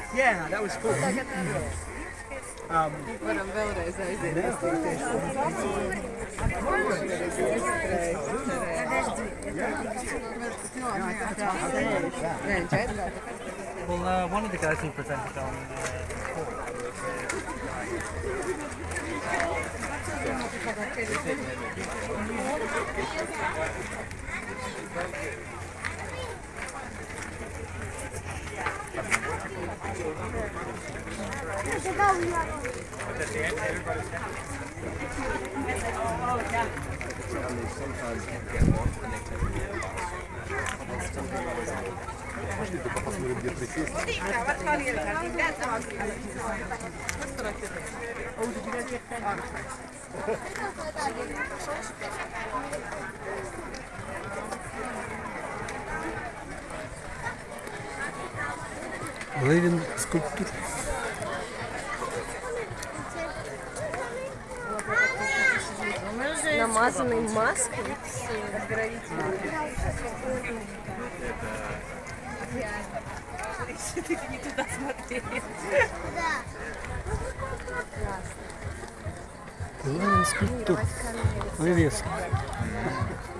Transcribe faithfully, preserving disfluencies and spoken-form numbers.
Yeah, that was cool. Um, Varam vēlreiz aiziet. Well, uh, one of the guys who presented on uh, Sometimes get more connected. Пошли только посмотрим, где присесть. Левин скульптур. Намазанный маской. Не туда смотреть. Левин скульптур. Вывеска.